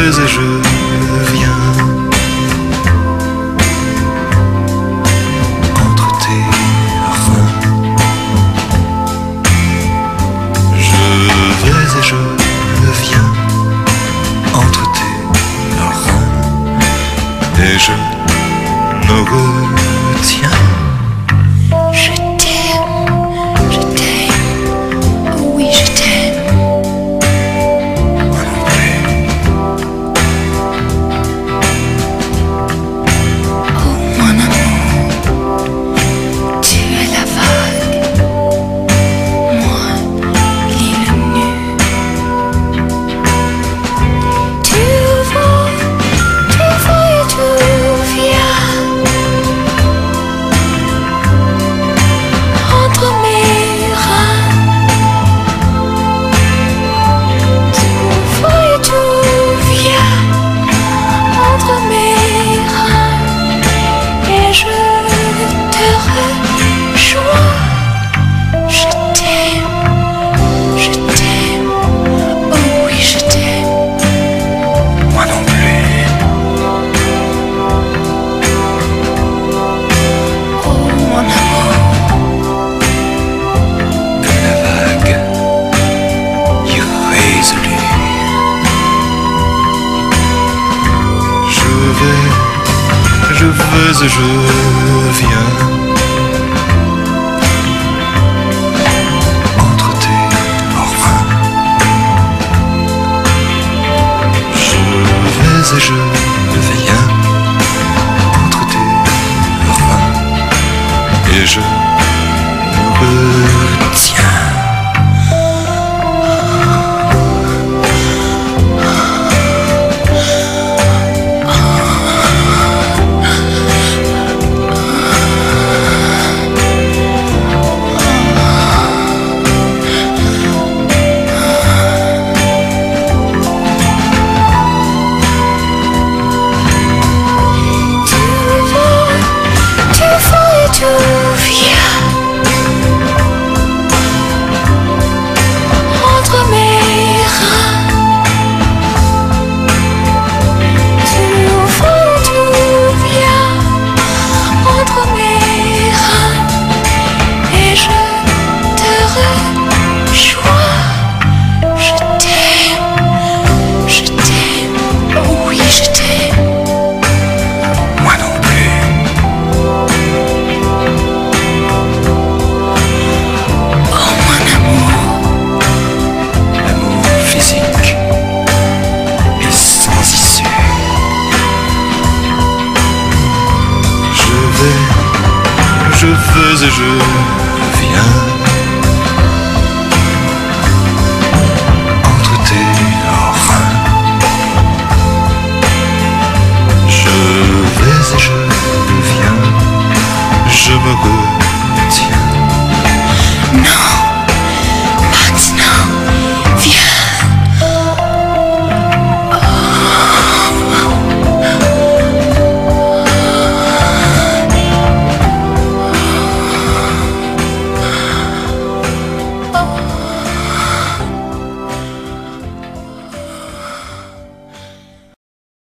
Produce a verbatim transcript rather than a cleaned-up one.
vais et je viens entre tes reins. Je vais et je viens entre tes reins et je me retiens. Je t'aime, je t'aime, oh oui je t'aime. Moi non plus. Oh mon amour, tu es la vague, moi l'île nue. Tu vas, tu vas et tu viens entre mes reins. Tu vas et tu viens entre mes reins et je te rejoins. Je t'aime, je t'aime, oh oui je t'aime. Moi non plus. Oh mon amour, Comme la vague irrésolue. Je vais, je vais et je